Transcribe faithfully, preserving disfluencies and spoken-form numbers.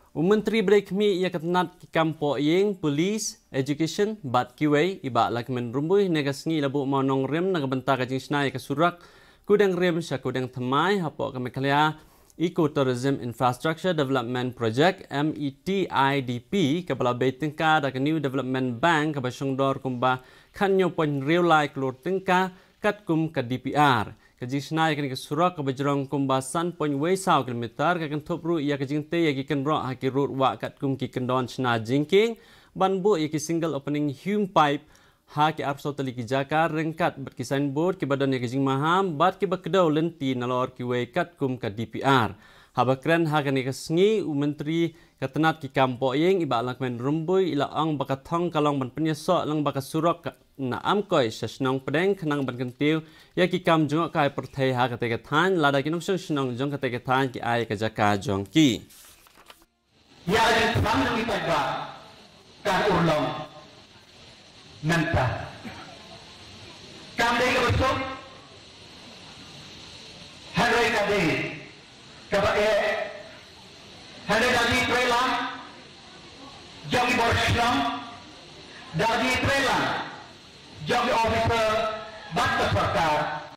Menteri Berikmi ia ketenat kampo yeng polis education bat kiwei iba lakmen rumbuh negas ngi labu monong rem nagabentar kajing snai kasurak kudang rem sya kudang thamai hapo kamekalia Ecotourism Infrastructure Development Project M E T I D P kabala betingka dak New Development Bank kabasong dor kumba kanyo pon real lai klur tingka kat kum ka D P R kajing snai kani kasurak kabajrong kumba san pon wei saw kilometer kakan thopru ia kajing te yagi kenro haki road wa kat kum ki kendon chna jingking banbu yaki single opening hume pipe ha ki arso tali ki jakar rengkat bat ki signboard ki badan yaki jing maham bat ki bakdau lenti nalor ki wei kat kum ka D P R habakren ha kani kasngi u menteri katenat ki kampo yeng iba lakmen rumbui ila ang bakathong kalong ban penyeso lang bakasurak na amkoi sesnong pedeng kenang ban kentiu ya ki kam jong kai perthai ha kate kathan lada kinong sung snong jong kate kathan ki ai ka jaka jong ki ya ada tham ni pada kan ulong nanta kam dei ka besok hari ka dei ka ba e hari dari prelang jong borslam dari prelang Jogi officer Banta Sarkar